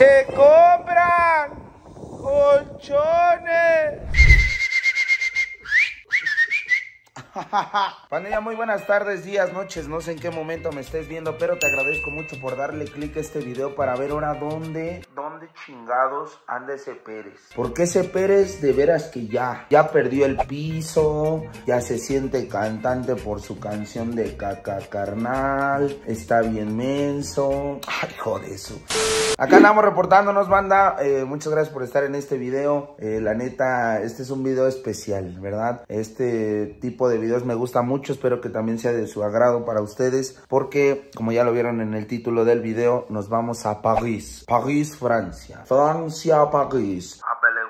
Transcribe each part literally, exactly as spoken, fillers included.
¡Se compran colchones! Pandilla, muy buenas tardes, días, noches, no sé en qué momento me estés viendo, pero te agradezco mucho por darle clic a este video para ver ahora dónde, dónde chingados anda ese Pérez. Porque ese Pérez de veras que ya, ya perdió el piso, ya se siente cantante por su canción de Caca Carnal, está bien menso. Ay, joder eso. Acá andamos reportándonos, banda. Eh, muchas gracias por estar en este video. Eh, la neta, este es un video especial, ¿verdad? Este tipo de videos me gusta mucho. Espero que también sea de su agrado para ustedes. Porque, como ya lo vieron en el título del video, nos vamos a París. París, Francia. Francia, París.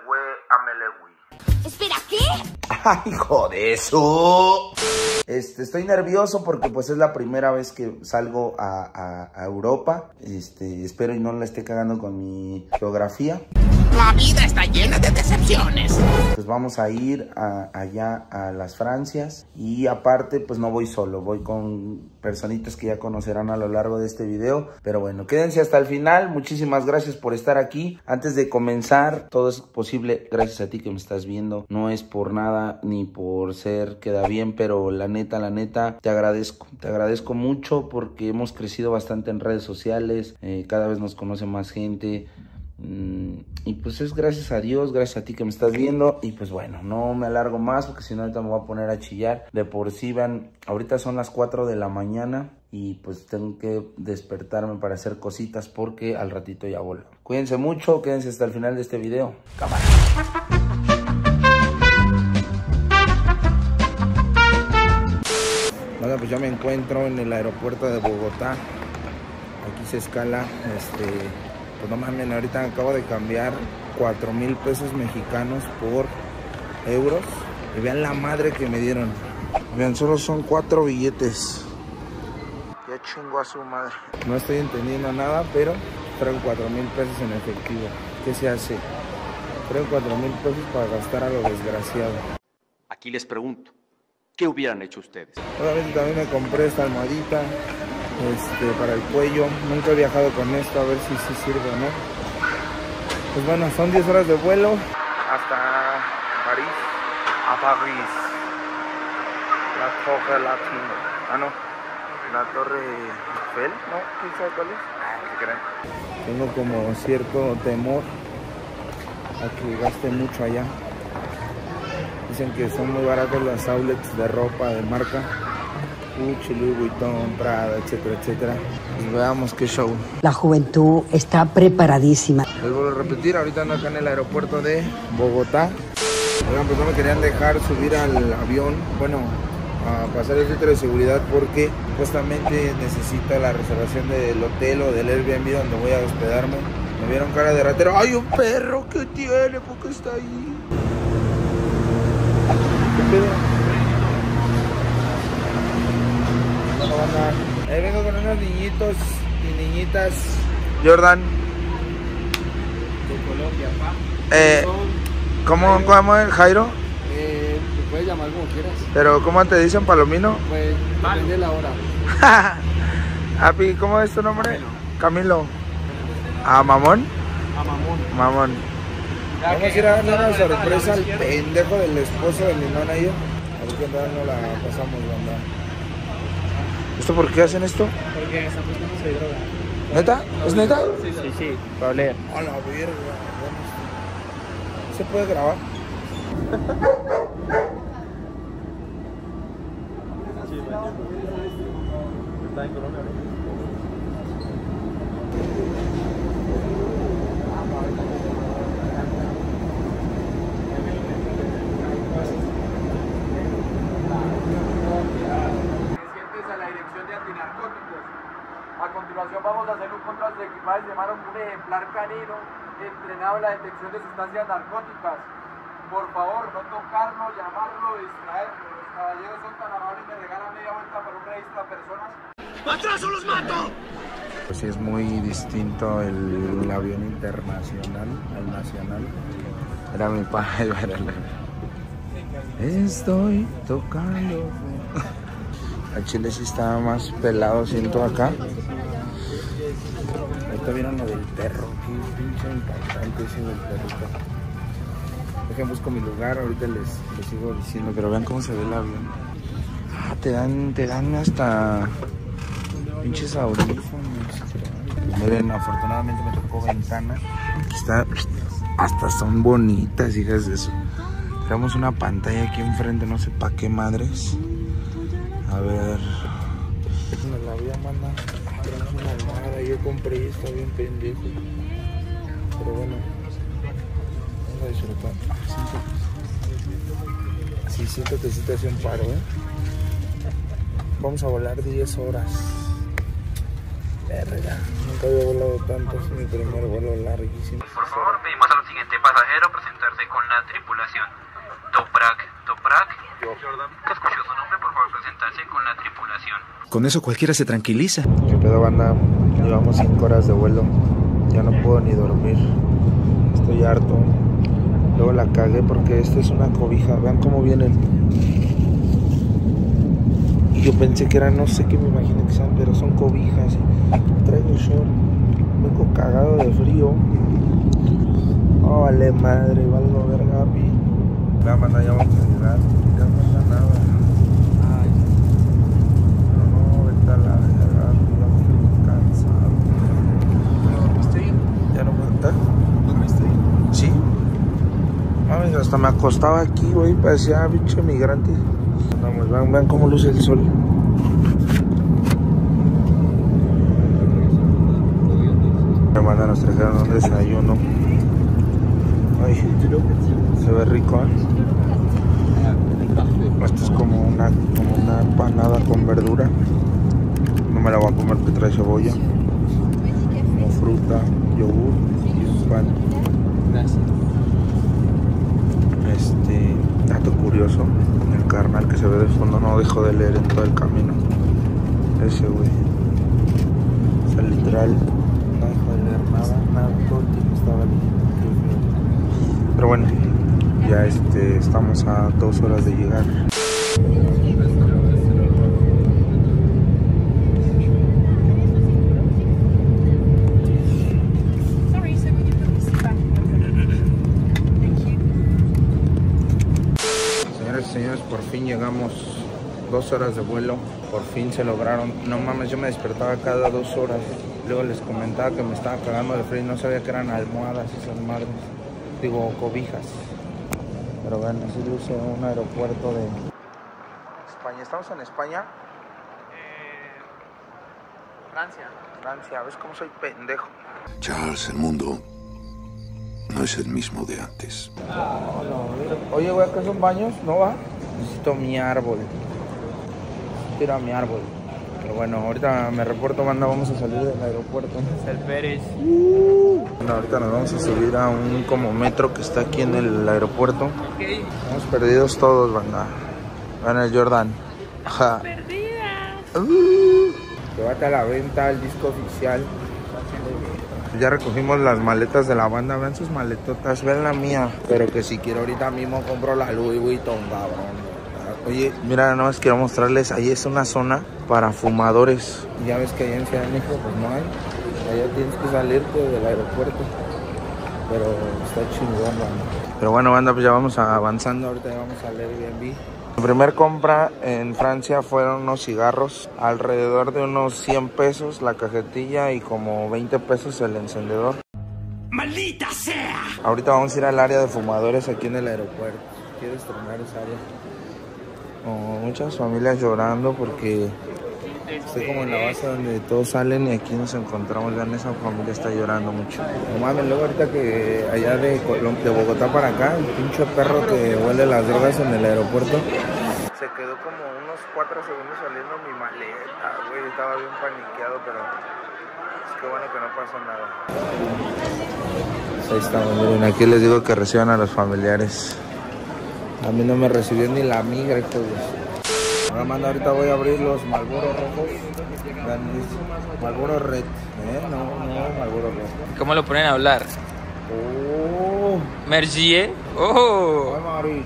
Espera, ¿qué? ¡Ay, joder eso! Este, estoy nervioso porque pues es la primera vez que salgo a, a, a Europa. Este, espero y no la esté cagando con mi geografía. La vida está llena de decepciones. Pues vamos a ir a, allá a las Francias. Y aparte pues no voy solo, voy con personitas que ya conocerán a lo largo de este video. Pero bueno, quédense hasta el final. Muchísimas gracias por estar aquí. Antes de comenzar, todo es posible gracias a ti que me estás viendo. No es por nada ni por ser queda bien, pero la neta, la neta, te agradezco. Te agradezco mucho porque hemos crecido bastante en redes sociales. Eh, cada vez nos conoce más gente. Y pues es gracias a Dios, gracias a ti que me estás viendo. Y pues bueno, no me alargo más porque si no ahorita me voy a poner a chillar. De por sí, van, ahorita son las cuatro de la mañana y pues tengo que despertarme para hacer cositas porque al ratito ya vuelvo. Cuídense mucho, quédense hasta el final de este video. Cámara. Bueno, pues ya me encuentro en el aeropuerto de Bogotá. Aquí se escala, este... pues no mames, ahorita acabo de cambiar cuatro mil pesos mexicanos por euros. Y vean la madre que me dieron. Vean, solo son cuatro billetes. Ya chingo a su madre. No estoy entendiendo nada, pero traigo cuatro mil pesos en efectivo. ¿Qué se hace? Traigo cuatro mil pesos para gastar a lo desgraciado. Aquí les pregunto, ¿qué hubieran hecho ustedes? Obviamente también me compré esta almohadita. Este, para el cuello, nunca he viajado con esto, a ver si sí si sirve o no. Pues bueno, son diez horas de vuelo hasta París, a París. La Torre Latino, ah no, la Torre Eiffel, ¿no? ¿Quién sabe cuál es? Ah, ¿qué creen? Tengo como cierto temor a que gaste mucho allá. Dicen que son muy baratos los outlets de ropa de marca. Gucci, Louis Vuitton, Prada, etcétera, etcétera. Y veamos qué show. La juventud está preparadísima. Les vuelvo a repetir, ahorita ando acá en el aeropuerto de Bogotá. Oigan, pues no me querían dejar subir al avión, bueno, a pasar el filtro de seguridad porque supuestamente necesito la reservación del hotel o del Airbnb donde voy a hospedarme. Me vieron cara de ratero. ¡Ay, un perro! ¿Qué tiene? ¿Por qué está ahí? ¿Qué pedo? Ahí vengo con unos niñitos y niñitas. Jordan. De Colombia, pa. Eh, ¿Cómo, ¿Cómo es Jairo? Eh, te puedes llamar como quieras. Pero ¿cómo te dicen, Palomino? Pues depende de la hora. Api, ¿cómo es tu nombre? Camilo. ¿A Mamón? A Mamón. Mamón. Vamos a ir a darle una sorpresa al pendejo del esposo de mi nona y yo. A ver qué tal no la pasamos, banda. ¿Esto por qué hacen esto? Porque están buscando de droga. ¿Neta? ¿Es neta? Sí, sí, sí. Para leer. A la verga. ¿Se puede grabar? Está en Colombia, ¿no? A continuación vamos a hacer un control de equipajes de mano con un ejemplar canino entrenado en la detección de sustancias narcóticas. Por favor, no tocarlo, llamarlo, distraerlo. Los caballeros son tan amables y me regalan media vuelta para un registro de personas. ¡Atrás o los mato! Pues sí, es muy distinto el, el avión internacional al nacional. Era mi padre. Estoy tocando. El chile sí estaba más pelado, siento acá. Ahorita vieron lo del perro, qué pinche impactante ese del perrito. Dejen busco mi lugar, ahorita les, les sigo diciendo, pero vean cómo se ve el avión. Ah, te dan, te dan hasta pinches audífonos. Miren, afortunadamente me tocó ventana. Aquí está, hasta son bonitas, hijas de eso. Tenemos una pantalla aquí enfrente, no sé para qué madres. A ver. Me la voy a mandar. Tenemos una almohada, yo compré esta bien pendejo. Pero bueno, vamos a disfrutar. Sí, siento que sí te hace un paro, ¿eh? Vamos a volar diez horas. Verga, nunca había volado tanto, es mi primer vuelo larguísimo. Por favor, pedimos al siguiente pasajero presentarse con la tripulación. Toprak, Toprak. Jordan. Que escuchó su nombre, por favor, presentarse con la tripulación. Con eso cualquiera se tranquiliza. ¿Qué pedo, banda? Llevamos cinco horas de vuelo. Ya no puedo ni dormir. Estoy harto. Luego la cagué porque esta es una cobija. Vean cómo vienen. Y yo pensé que eran, no sé qué me imagino que sean, pero son cobijas. Traigo short. Vengo cagado de frío. Oh, vale madre, valgo verga, pi. La banda, ya vamos a llegar. Ya no pasa nada. Ay. No, vete a la verga, ya estoy cansado. ¿Dormiste bien? Ya no puedo estar. ¿Dormiste bien? Sí. Mames, hasta me acostaba aquí, güey, parecía bicho migrante. Vamos, vean, vean cómo luce el sol. Hermana, nos trajeron un desayuno. Ay, se ve rico, ¿eh? Esto es como una, como una empanada con verdura. No me la voy a comer porque trae cebolla. Como fruta, yogur y un pan. Este, dato curioso, el carnal que se ve de fondo no dejó de leer en todo el camino. Ese güey. O sea, literal, no dejó de leer nada, nada, todo el tiempo estaba leyendo. Pero bueno, ya este, estamos a dos horas de llegar. Señores y señores, por fin llegamos. Dos horas de vuelo, por fin se lograron. No mames, yo me despertaba cada dos horas. Luego les comentaba que me estaba cagando de frío y no sabía que eran almohadas esas madres. Digo, cobijas. Pero vean, así luce un aeropuerto de España. ¿Estamos en España? Eh, Francia. Francia, ¿ves cómo soy pendejo? Charles, el mundo no es el mismo de antes. No, no, mira. Oye, güey, ¿acá son baños? ¿No va? Necesito mi árbol. Necesito ir a mi árbol. Pero bueno, ahorita me reporto, banda, vamos a salir del aeropuerto. Es el Pérez. Uh, bueno, ahorita nos vamos a subir a un como metro que está aquí en el aeropuerto. Okay. Estamos perdidos todos, banda. Vean el Jordan. Ajá. Perdida. Uh, que bate a la venta el disco oficial. Ya recogimos las maletas de la banda. Vean sus maletotas, vean la mía. Pero que si quiero ahorita mismo compro la Louis Vuitton, cabrón. Oye, mira, no más quiero mostrarles, ahí es una zona para fumadores. Ya ves que allá en Ciudad de México pues no hay. Allá tienes que salirte del aeropuerto. Pero está chingón, banda. Pero bueno, banda, pues ya vamos avanzando. Ahorita ya vamos al Airbnb. Mi primer compra en Francia fueron unos cigarros. Alrededor de unos cien pesos la cajetilla y como veinte pesos el encendedor. ¡Maldita sea! Ahorita vamos a ir al área de fumadores aquí en el aeropuerto. Quiero estrenar esa área. Oh, muchas familias llorando porque estoy como en la base donde todos salen y aquí nos encontramos. Vean, esa familia está llorando mucho. No mames, luego ahorita que allá de, de Bogotá para acá, el pinche perro que huele las drogas en el aeropuerto se quedó como unos cuatro segundos saliendo mi maleta, güey. Estaba bien paniqueado, pero es que bueno que no pasó nada. Ahí estamos, miren, aquí les digo que reciban a los familiares. A mí no me recibió ni la migra, hijo de... Ahora, manda, ahorita voy a abrir los Marlboro rojos. Marlboro Red, ¿eh? No, no, Marlboro Red. ¿Cómo lo ponen a hablar? Oh. Mercier. Oh. Ay, Mari.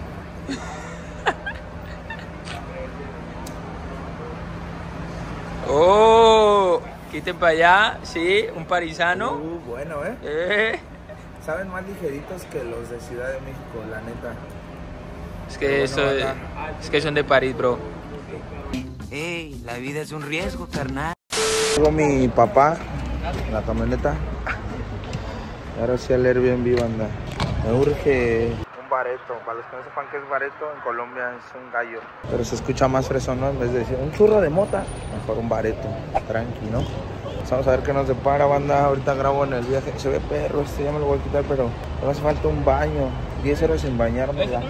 Oh. Quiten para allá, sí, un parisano. Uh, bueno, ¿eh? Eh. Saben más ligeritos que los de Ciudad de México, la neta. Es que Pero eso, bueno, acá. es que son de París, bro. Ey, la vida es un riesgo, carnal. Tengo mi papá en la camioneta. Y ahora sí al Airbnb, banda. Me urge un bareto. Para los que no sepan qué es bareto, en Colombia es un gallo. Pero se escucha más fresón, ¿no? En vez de decir un churro de mota, mejor un bareto. Tranqui, ¿no? Vamos a ver qué nos depara, banda. Ahorita grabo en el viaje. Se ve perro, este ya me lo voy a quitar, pero me hace falta un baño. diez horas sin bañarme ya.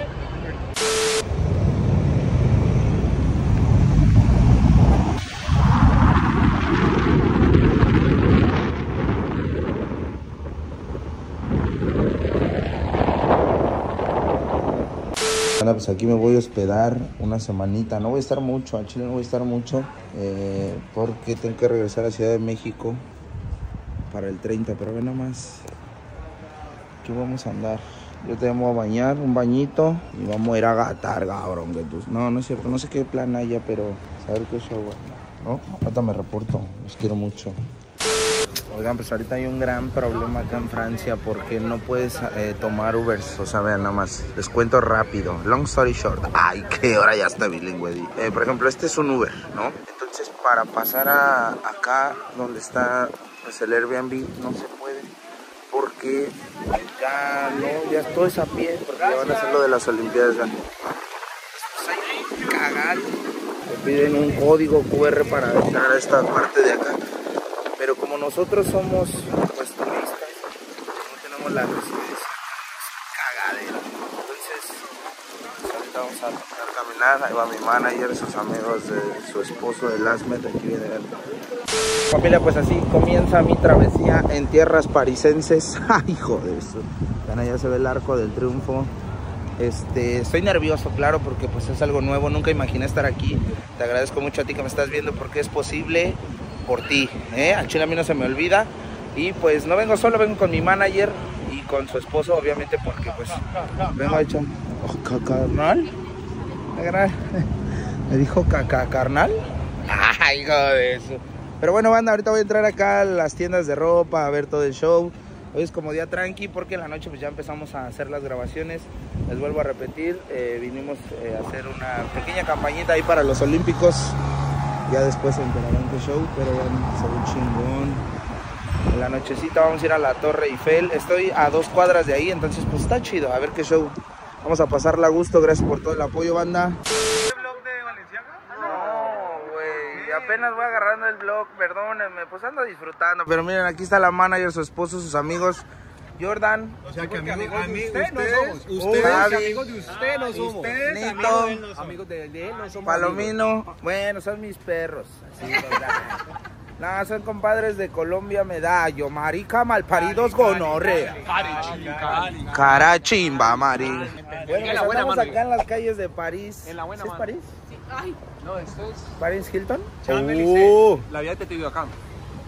Pues aquí me voy a hospedar una semanita. No voy a estar mucho, a Chile no voy a estar mucho, eh, porque tengo que regresar a Ciudad de México para el treinta, pero ve nada más. Aquí vamos a andar. Yo te voy a bañar, un bañito, y vamos a ir a gatar, cabrón. Que tú... No, no es cierto, no sé qué plan haya, pero saber qué show, ¿no? Ahorita me reporto, los quiero mucho. Oigan, pues ahorita hay un gran problema acá en Francia porque no puedes eh, tomar Ubers. O sea, vean, nada más, les cuento rápido. Long story short. Ay, que ahora ya está bilingüe. Eh, por ejemplo, este es un Uber, ¿no? Entonces, para pasar a acá donde está pues, el Airbnb, no se puede. Porque ya no, ya todo es a pie. Porque ya van a hacer lo de las Olimpiadas. ¿Ya? Pues hay cagar. Te piden un código cu erre para entrar a esta parte de acá. Pero como nosotros somos pues turistas, no tenemos la residencia, cagadera. Entonces, ahorita vamos a, a caminar. Ahí va mi manager, sus amigos, de su esposo, el Asmet, aquí viene él. Familia, pues así comienza mi travesía en tierras parisenses. Ay, hijo de eso. Ven, allá se ve el Arco del Triunfo. Este, estoy nervioso, claro, porque pues es algo nuevo. Nunca imaginé estar aquí. Te agradezco mucho a ti que me estás viendo porque es posible por ti, ¿eh? Al chile a mí no se me olvida. Y pues no vengo solo, vengo con mi manager y con su esposo, obviamente, porque pues vengo hecho oh, carnal. Me dijo caca carnal. Ay, hijo de eso. Pero bueno, banda, ahorita voy a entrar acá a las tiendas de ropa a ver todo el show. Hoy es como día tranqui porque en la noche pues ya empezamos a hacer las grabaciones. Les vuelvo a repetir, eh, vinimos eh, a hacer una pequeña campañita ahí para los Olímpicos. Ya después se enterarán qué show, pero bueno, se ve chingón. En la nochecita vamos a ir a la Torre Eiffel. Estoy a dos cuadras de ahí, entonces pues está chido. A ver qué show. Vamos a pasarla a gusto. Gracias por todo el apoyo, banda. ¿El vlog de Valenciaga? No, güey. Apenas voy agarrando el vlog, perdónenme. Pues ando disfrutando. Pero miren, aquí está la manager, su esposo, sus amigos. Jordan. O sea que amigos, amigos de usted, usted no somos. Ustedes, Javi, amigos de usted no somos. Ustedes, Nito, amigos de él no somos. Amigos de él no somos. Palomino. Amigos. Bueno, son mis perros. Así, no, son compadres de Colombia, Medallo, marica, malparidos, gonorrea. Carachimba, mari. Bueno, pues estamos acá en las calles de París. En la buena ¿Sí es mano. París? Ay, no, esto es ¿París Hilton? Uh. La vida te vivió acá.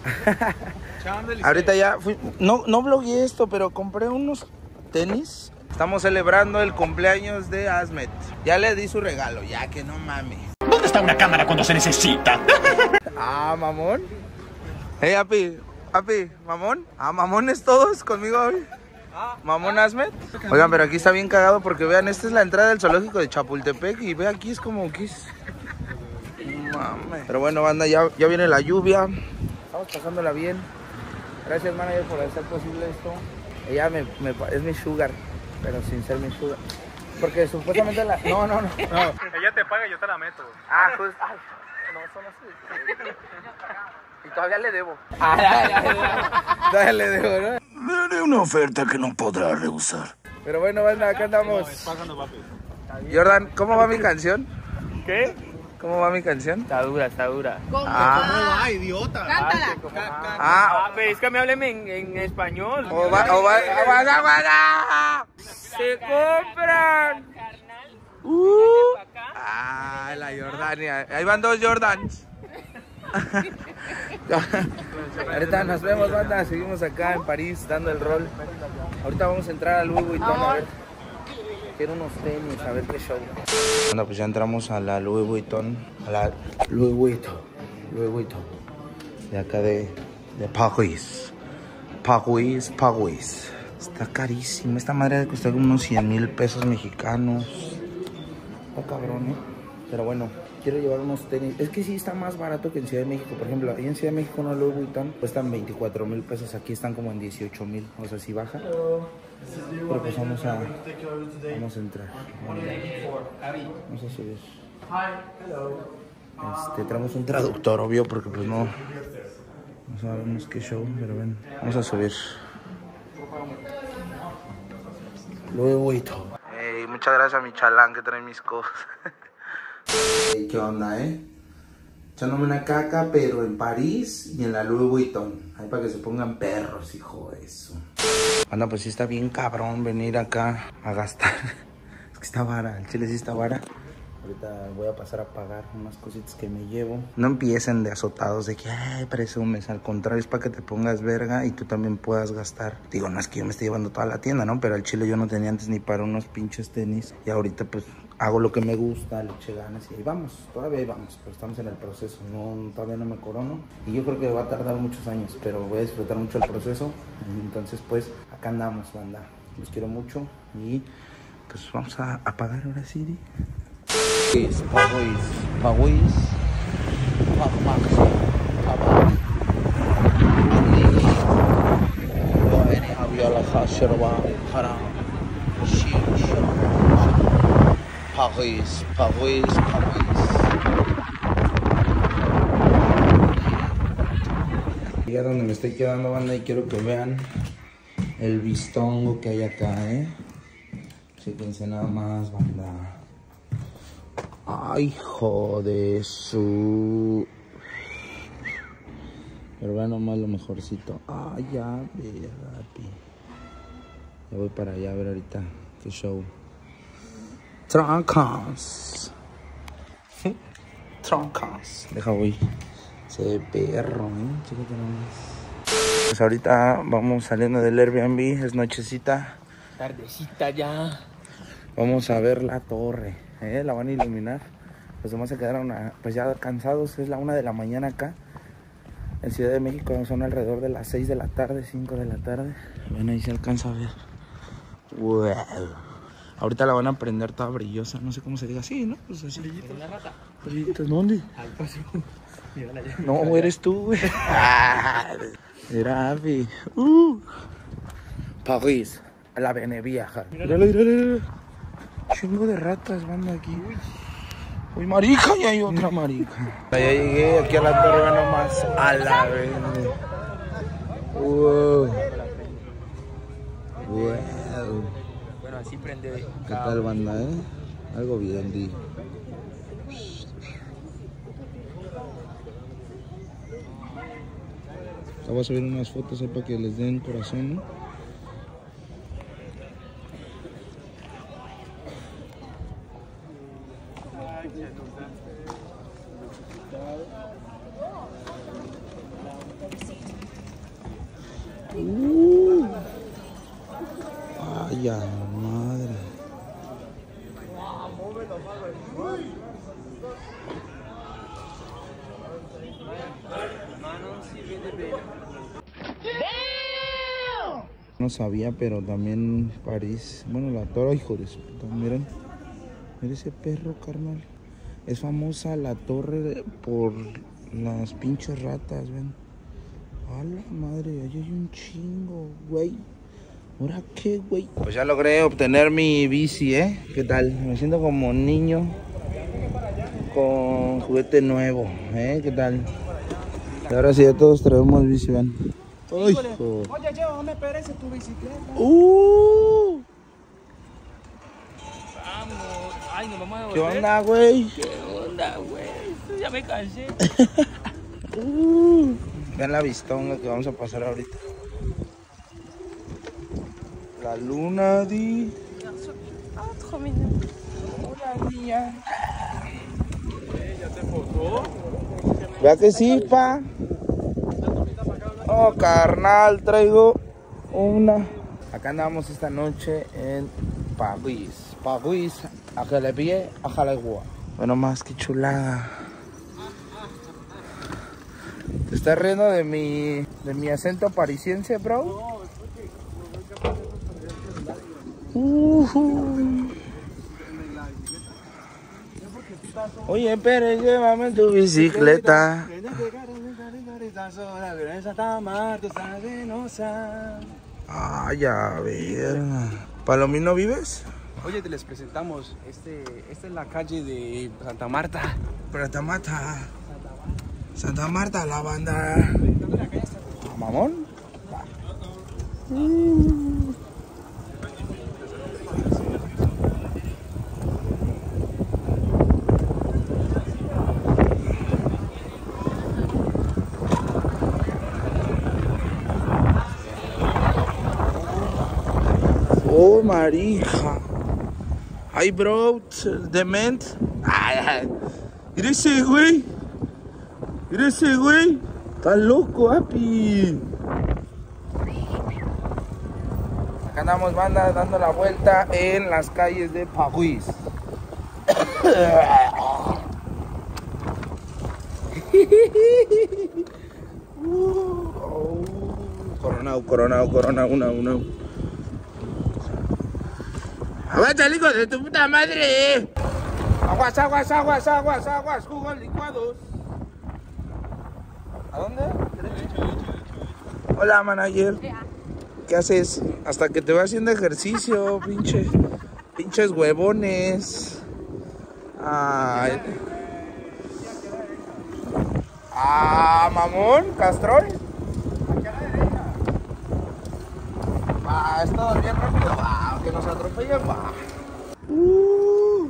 Ahorita ya fui, no, no blogueé esto, pero compré unos tenis. Estamos celebrando el cumpleaños de Asmet. Ya le di su regalo, ya que no mames. ¿Dónde está una cámara cuando se necesita? Ah, mamón. Hey, Api, Api, mamón. Ah, mamones todos conmigo hoy. Mamón Asmet. Oigan, pero aquí está bien cagado porque vean, esta es la entrada del zoológico de Chapultepec y ve aquí es como que es... Mames. Pero bueno, banda, ya, ya viene la lluvia. Estamos pasándola bien. Gracias, manager, por hacer posible esto. Ella me, me, es mi sugar, pero sin ser mi sugar. Porque supuestamente la... No, no, no. no. Ella te paga y yo te la meto. Ah, pues... Ay, no, son así. Y todavía le debo. Todavía le debo, ¿no? Me haré una oferta que no podrá rehusar. Pero bueno, banda, acá andamos. Jordan, ¿cómo va mi canción? ¿Qué? ¿Cómo va mi canción? Está dura, está dura. Ah, ¿Cómo va, idiota? Cántala. ah, pero es que me hablen en, en español. o va, o va, o va, o va. Se compran. Uh. Ah, la Jordania. Ahí van dos Jordans. Ahorita nos vemos, banda. Seguimos acá en París dando el rol. Ahorita vamos a entrar a Louis Vuitton a ver. Quiero unos tenis, a ver qué show. Bueno, pues ya entramos a la Louis Vuitton. A la Louis Vuitton. Louis Vuitton. de acá de, de París. París, París. Está carísimo. Esta madre debe costar como unos cien mil pesos mexicanos. Está cabrón, ¿eh? Pero bueno, quiero llevar unos tenis. Es que sí está más barato que en Ciudad de México. Por ejemplo, ahí en Ciudad de México unos Louis Vuitton cuestan veinticuatro mil pesos. Aquí están como en dieciocho mil. O sea, si baja. Pero pues vamos a, vamos a entrar. Vamos a subir. Este, traemos un traductor, obvio, porque pues no, no sabemos qué show, pero ven, vamos a subir. Luego, hey, muchas gracias a mi chalán que trae mis cosas. Hey, ¿qué onda, eh? Echándome una caca, pero en París y en la Louis Vuitton. Ahí para que se pongan perros, hijo de eso. Anda, pues sí está bien cabrón venir acá a gastar. Es que está vara, el chile sí está vara. Ahorita voy a pasar a pagar unas cositas que me llevo. No empiecen de azotados de que, ay, presumes. Al contrario, es para que te pongas verga y tú también puedas gastar. Digo, no es que yo me esté llevando toda la tienda, ¿no? Pero al chile yo no tenía antes ni para unos pinches tenis. Y ahorita, pues, hago lo que me gusta, le eché ganas y ahí vamos. Todavía ahí vamos, pero estamos en el proceso. No, todavía no me corono. Y yo creo que va a tardar muchos años, pero voy a disfrutar mucho el proceso. Entonces, pues, acá andamos, banda. Los quiero mucho y, pues, vamos a, a pagar ahora sí. París, París, París, París, París, Ya donde me estoy quedando, banda, y quiero que vean el bistongo que hay acá, eh. Fíjense nada más, banda. Ay, hijo de su... Pero vean nomás lo mejorcito. Ay, ya, ve, papi. Ya voy para allá a ver ahorita qué show. Troncos. Troncos. Deja voy. Se ve perro, ¿eh? Chécate nomás. Pues ahorita vamos saliendo del Airbnb. Es nochecita. Tardecita ya. Vamos a ver la torre. ¿Eh? La van a iluminar. Los demás se quedaron a, pues ya cansados. Es la una de la mañana acá en Ciudad de México. Son alrededor de las seis de la tarde, cinco de la tarde. Ven, ahí se alcanza a ver. Wow. Ahorita la van a prender toda brillosa. No sé cómo se diga así, ¿no? Pues así. Una rata. Brillitos, ¿dónde? Al paso. No, eres tú, güey. Mira, Avi. Uh. París. La Benevieja. Míralo, míralo, míralo. Chingo de ratas van aquí. Uy, marica, y hay otra marica. Ya llegué aquí a la torre nomás. A la vez. Wow. Wow. Bueno, así prende. ¿Qué tal, banda, eh? Algo bien, di. Voy a subir unas fotos ahí para que les den corazón, ¿no? Uh. Ay, a madre. No sabía, pero también París. Bueno, la torre, hijo de su puta. Miren, miren ese perro, carnal. Es famosa la torre por las pinches ratas, ven. A la madre, ahí hay un chingo, güey. ¿Ahora qué, güey? Pues ya logré obtener mi bici, ¿eh? ¿Qué tal? Me siento como niño con juguete nuevo, ¿eh? ¿Qué tal? Y ahora sí, ya todos traemos bici, ven. Ay, hijo. Oye, Diego, no me perece tu bicicleta. ¡Uh! Vamos. Ay, nos vamos a ¿Qué devolver. onda, güey? ¿Qué onda, güey? Ya me cansé. uh. Vean la vistonga que vamos a pasar ahorita. La luna, di. Ah, trop mignon. Hola, niña. ¿Ya te posó? ¿Vea que sí, pa? Oh, carnal, traigo una. Acá andamos esta noche en París. París, a que le pille, a Jalagua. Bueno, más que chulada. estás riendo de mi, de mi acento parisiense, bro? No, es porque no soy capaz de comprender el celular. Uh-huh. Oye, pero llévame en tu bicicleta. Ay, a ver. ¿Palomino vives? Oye, te les presentamos. Este, esta es la calle de Santa Marta. Santa Marta. Santa Marta, la banda. ¿A mamón? Mm. Oh, marija. Ay, bro, dement. Ay, mira ese güey. Mira ese güey. Está loco, api. Acá andamos, banda, dando la vuelta en las calles de París. Coronado, coronado, coronado, una, una. ¡Aguanta, hijo de tu puta madre! Aguas, aguas, aguas, aguas, aguas, jugos licuados. ¿A dónde? Hola, manager. ¿Qué haces? Hasta que te vas haciendo ejercicio, pinche, pinches huevones. Ay. Ah, mamón, Castrol. Ah, es todo bien rápido. Ah, que nos atropellen, va. Uh.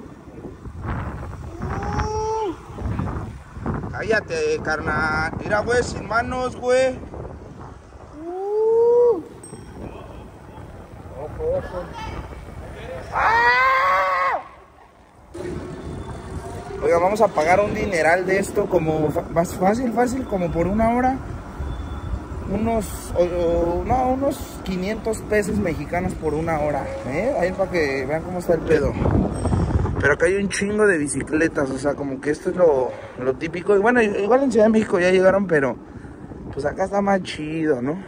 Uh. Cállate, carnal. Mira, güey, sin manos, güey. Uh. Ojo, ojo. ¡Ah! Oiga, vamos a pagar un dineral de esto, como más fácil, fácil, como por una hora. Unos, o, o, no, unos quinientos pesos mexicanos por una hora, ¿eh? Ahí para que vean cómo está el pedo. Pero acá hay un chingo de bicicletas, o sea, como que esto es lo, lo típico. Y bueno, igual en Ciudad de México ya llegaron, pero pues acá está más chido, ¿no?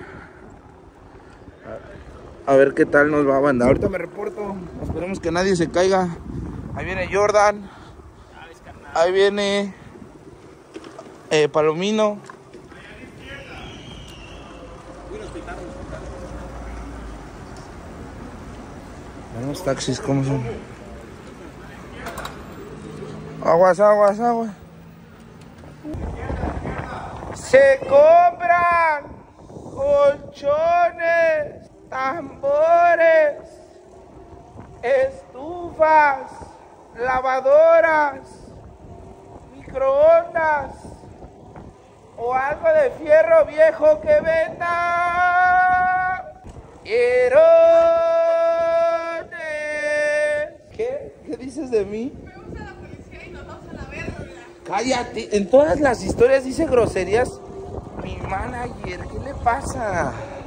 A ver qué tal nos va a banda. Ahorita me reporto, esperemos que nadie se caiga. Ahí viene Jordan. Ahí viene eh, Palomino. Los taxis, ¿cómo son? Aguas, aguas, aguas. Se compran colchones, tambores, estufas, lavadoras, microondas o algo de fierro viejo que venda. Quiero. ¿Qué? ¿Qué dices de mí? Fuimos a la policía y nos vamos a la verga. Cállate, en todas las historias dice groserías. Mi manager, ¿qué le pasa?